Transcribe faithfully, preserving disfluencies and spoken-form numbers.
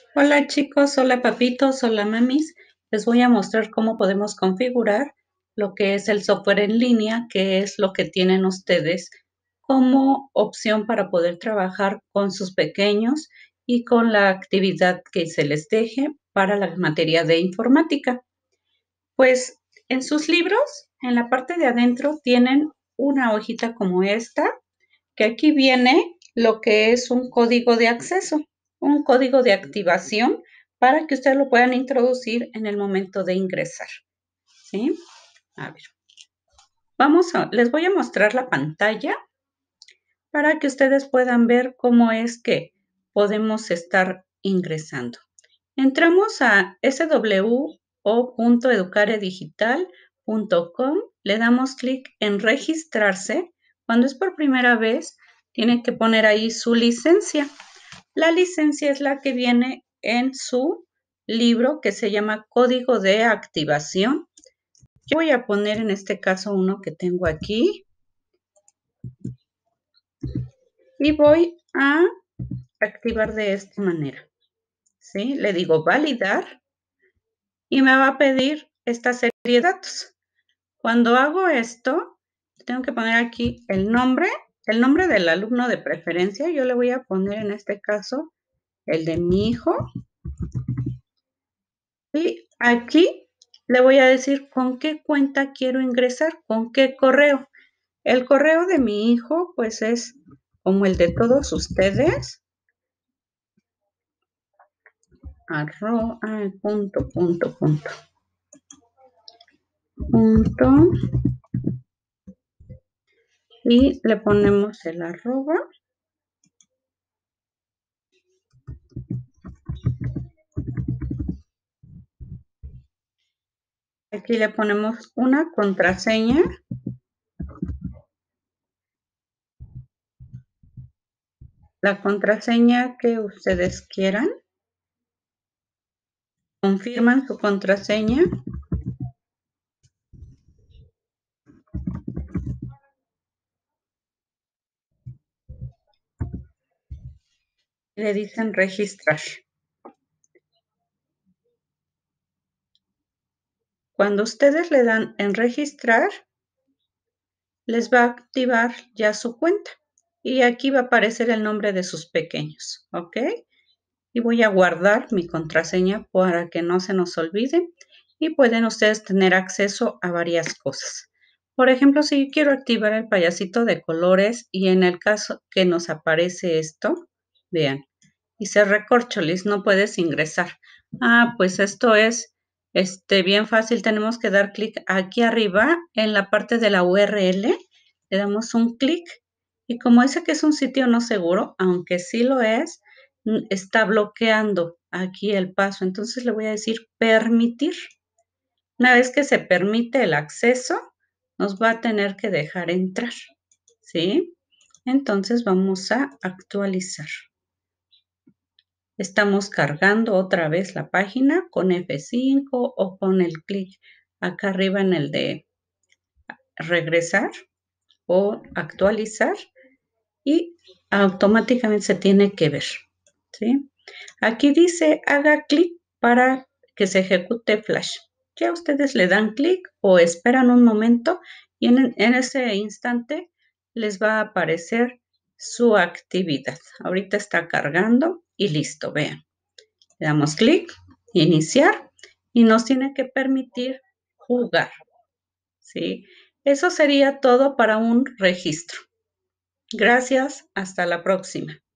Hola chicos, hola papitos, hola mamis. Les voy a mostrar cómo podemos configurar lo que es el software en línea, que es lo que tienen ustedes como opción para poder trabajar con sus pequeños y con la actividad que se les deje para la materia de informática. Pues en sus libros, en la parte de adentro, tienen una hojita como esta, que aquí viene lo que es un código de acceso, un código de activación para que ustedes lo puedan introducir en el momento de ingresar, ¿sí? A ver, vamos a, les voy a mostrar la pantalla para que ustedes puedan ver cómo es que podemos estar ingresando. Entramos a s w o punto educaredigital punto com, le damos clic en registrarse. Cuando es por primera vez, tienen que poner ahí su licencia. La licencia es la que viene en su libro que se llama Código de Activación. Yo voy a poner en este caso uno que tengo aquí y voy a activar de esta manera, ¿sí? Le digo validar y me va a pedir esta serie de datos. Cuando hago esto, tengo que poner aquí el nombre, el nombre del alumno de preferencia. Yo le voy a poner en este caso el de mi hijo. Y aquí le voy a decir con qué cuenta quiero ingresar, con qué correo. El correo de mi hijo, pues es como el de todos ustedes. Arroba, punto, punto, punto. Punto. Y le ponemos el arroba. Aquí le ponemos una contraseña. La contraseña que ustedes quieran. Confirman su contraseña. Y le dicen registrar. Cuando ustedes le dan en registrar, les va a activar ya su cuenta. Y aquí va a aparecer el nombre de sus pequeños, ¿ok? Y voy a guardar mi contraseña para que no se nos olvide. Y pueden ustedes tener acceso a varias cosas. Por ejemplo, si yo quiero activar el payasito de colores y en el caso que nos aparece esto, vean, dice recorcholis, no puedes ingresar. Ah, pues esto es este, bien fácil. Tenemos que dar clic aquí arriba en la parte de la U R L. Le damos un clic y como dice que es un sitio no seguro, aunque sí lo es, está bloqueando aquí el paso. Entonces le voy a decir permitir. Una vez que se permite el acceso, nos va a tener que dejar entrar, ¿sí? Entonces vamos a actualizar. Estamos cargando otra vez la página con F cinco o con el clic acá arriba en el de regresar o actualizar y automáticamente se tiene que ver, ¿sí? Aquí dice haga clic para que se ejecute Flash. Ya ustedes le dan clic o esperan un momento y en, en ese instante les va a aparecer su actividad. Ahorita está cargando y listo, vean. Le damos clic, iniciar y nos tiene que permitir jugar, ¿sí? Eso sería todo para un registro. Gracias, hasta la próxima.